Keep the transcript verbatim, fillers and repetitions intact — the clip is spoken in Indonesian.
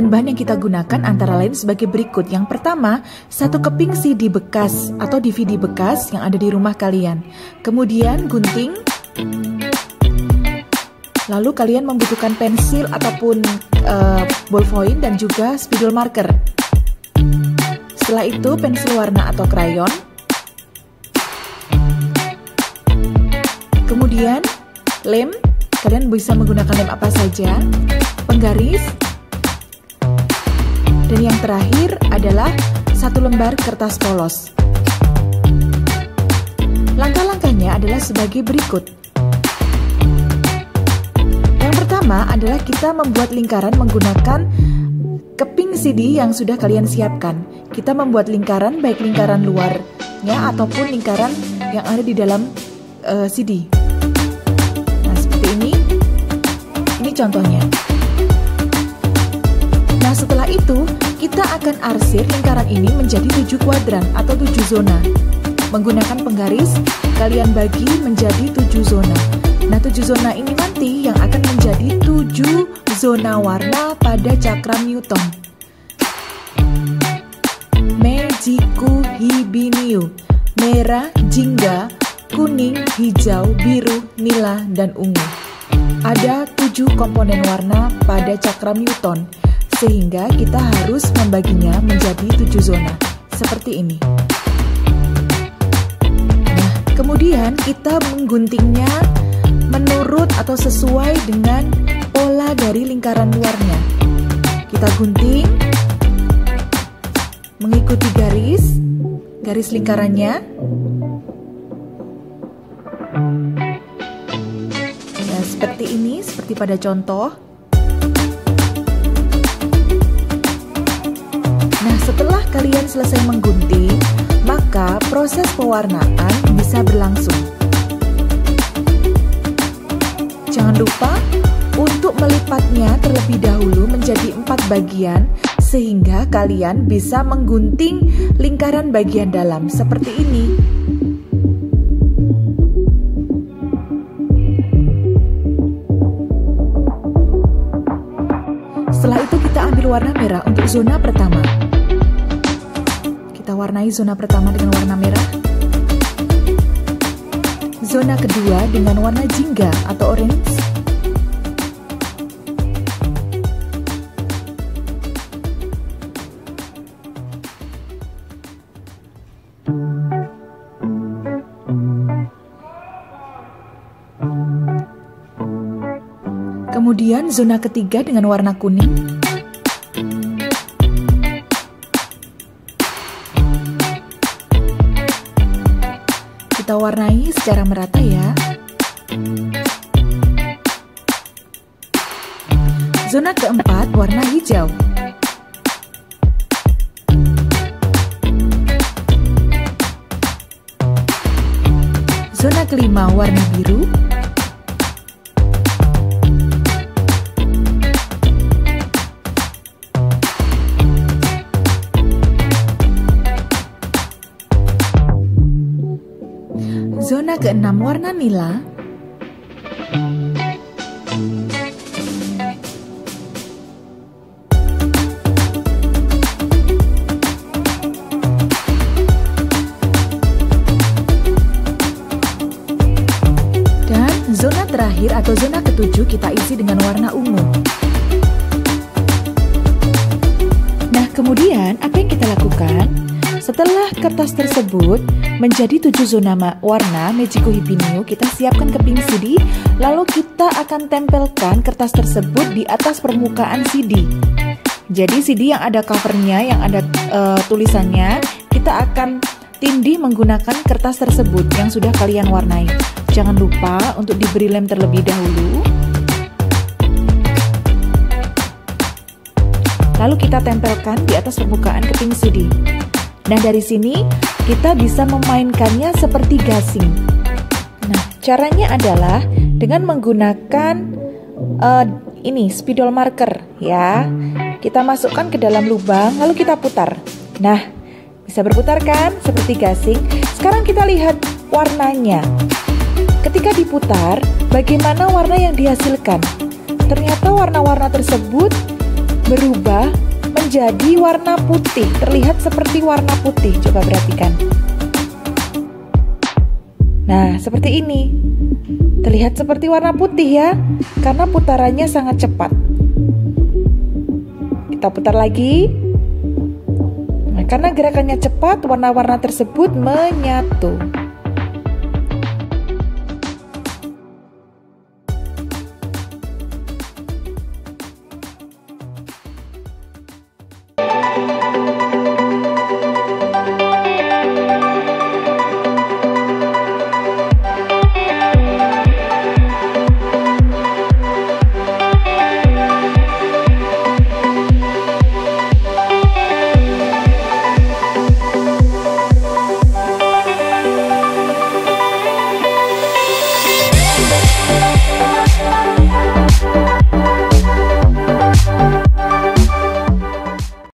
bahan-bahan yang kita gunakan antara lain sebagai berikut. Yang pertama, satu keping C D bekas atau D V D bekas yang ada di rumah kalian. Kemudian gunting. Lalu kalian membutuhkan pensil ataupun uh, ballpoint dan juga spidol marker. Setelah itu pensil warna atau krayon. Kemudian lem, kalian bisa menggunakan lem apa saja, penggaris, dan yang terakhir adalah satu lembar kertas polos. Langkah-langkahnya adalah sebagai berikut. Yang pertama adalah kita membuat lingkaran menggunakan keping C D yang sudah kalian siapkan. Kita membuat lingkaran, baik lingkaran luarnya ataupun lingkaran yang ada di dalam uh, C D. Nah, seperti ini. Ini contohnya. Nah, setelah itu kita akan arsir lingkaran ini menjadi tujuh kuadran atau tujuh zona. Menggunakan penggaris, kalian bagi menjadi tujuh zona. Nah, tujuh zona ini nanti yang akan menjadi tujuh zona warna pada cakram Newton. Mejiku hibiniu, merah, jingga, kuning, hijau, biru, nila, dan ungu. Ada tujuh komponen warna pada cakram Newton, sehingga kita harus membaginya menjadi tujuh zona, seperti ini. Nah, kemudian kita mengguntingnya menurut atau sesuai dengan pola dari lingkaran luarnya. Kita gunting mengikuti garis, garis lingkarannya. Nah, seperti ini, seperti pada contoh. Nah, setelah kalian selesai menggunting, maka proses pewarnaan bisa berlangsung. Jangan lupa untuk melipatnya terlebih dahulu menjadi empat bagian, sehingga kalian bisa menggunting lingkaran bagian dalam seperti ini. Setelah itu kita ambil warna merah untuk zona pertama. Kita warnai zona pertama dengan warna merah. Zona kedua dengan warna jingga atau orange. Kemudian zona ketiga dengan warna kuning. Kita warnai secara merata ya. Zona keempat warna hijau. Zona kelima warna biru. Zona keenam warna nila. Dan zona terakhir atau zona ketujuh kita isi dengan warna ungu. Nah, kemudian apa yang kita lakukan? Setelah kertas tersebut menjadi tujuh zona warna Mejiku Hibiniu, kita siapkan keping C D, lalu kita akan tempelkan kertas tersebut di atas permukaan C D. Jadi C D yang ada covernya, yang ada uh, tulisannya, kita akan tindih menggunakan kertas tersebut yang sudah kalian warnai. Jangan lupa untuk diberi lem terlebih dahulu. Lalu kita tempelkan di atas permukaan keping C D. Nah, dari sini kita bisa memainkannya seperti gasing. Nah, caranya adalah dengan menggunakan uh, ini spidol marker ya. Kita masukkan ke dalam lubang lalu kita putar. Nah, bisa berputar kan seperti gasing. Sekarang kita lihat warnanya. Ketika diputar, bagaimana warna yang dihasilkan? Ternyata warna-warna tersebut berubah menjadi warna putih, terlihat seperti warna putih. Coba perhatikan. Nah, seperti ini. Terlihat seperti warna putih ya, karena putarannya sangat cepat. Kita putar lagi. Nah, karena gerakannya cepat, warna-warna tersebut menyatu.